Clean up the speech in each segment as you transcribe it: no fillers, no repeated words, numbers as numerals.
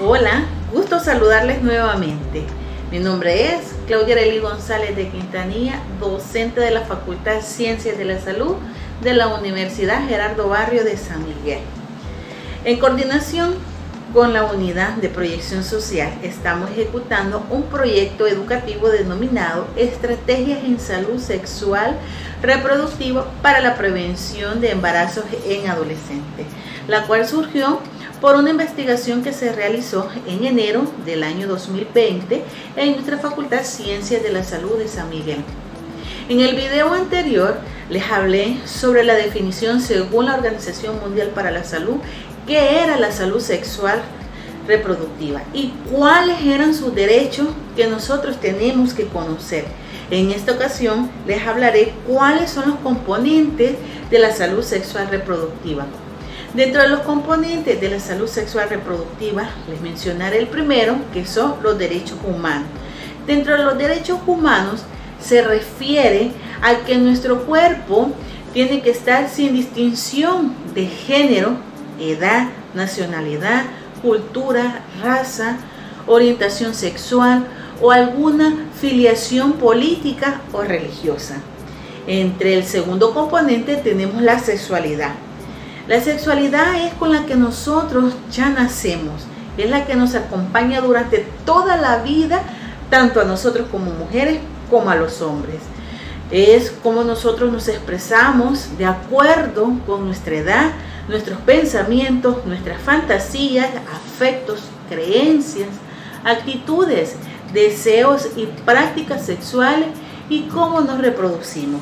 Hola, gusto saludarles nuevamente. Mi nombre es Claudia Arely González de Quintanilla, docente de la Facultad de Ciencias de la Salud de la Universidad Gerardo Barrio de San Miguel. En coordinación con la Unidad de Proyección Social, estamos ejecutando un proyecto educativo denominado Estrategias en Salud Sexual Reproductiva para la Prevención de Embarazos en Adolescentes, la cual surgió por una investigación que se realizó en enero del año 2020 en nuestra Facultad de Ciencias de la Salud de San Miguel. En el video anterior les hablé sobre la definición según la Organización Mundial para la Salud, qué era la salud sexual reproductiva y cuáles eran sus derechos que nosotros tenemos que conocer. En esta ocasión les hablaré cuáles son los componentes de la salud sexual reproductiva. Dentro de los componentes de la salud sexual reproductiva, les mencionaré el primero, que son los derechos humanos. Dentro de los derechos humanos se refiere a que nuestro cuerpo tiene que estar sin distinción de género, edad, nacionalidad, cultura, raza, orientación sexual o alguna filiación política o religiosa. Entre el segundo componente tenemos la sexualidad. La sexualidad es con la que nosotros ya nacemos, es la que nos acompaña durante toda la vida, tanto a nosotros como mujeres como a los hombres. Es como nosotros nos expresamos de acuerdo con nuestra edad, nuestros pensamientos, nuestras fantasías, afectos, creencias, actitudes, deseos y prácticas sexuales y cómo nos reproducimos.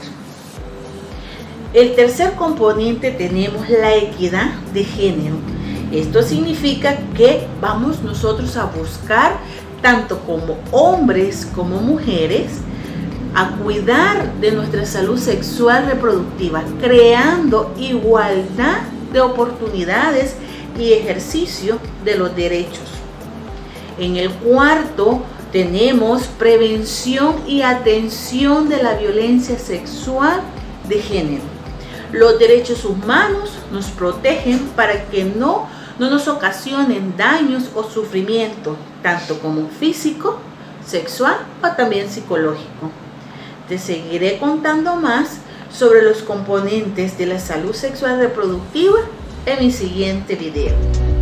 El tercer componente tenemos la equidad de género. Esto significa que vamos nosotros a buscar, tanto como hombres como mujeres, a cuidar de nuestra salud sexual reproductiva, creando igualdad de oportunidades y ejercicio de los derechos. En el cuarto tenemos prevención y atención de la violencia sexual de género. Los derechos humanos nos protegen para que no nos ocasionen daños o sufrimiento, tanto como físico, sexual o también psicológico. Te seguiré contando más sobre los componentes de la salud sexual reproductiva en mi siguiente video.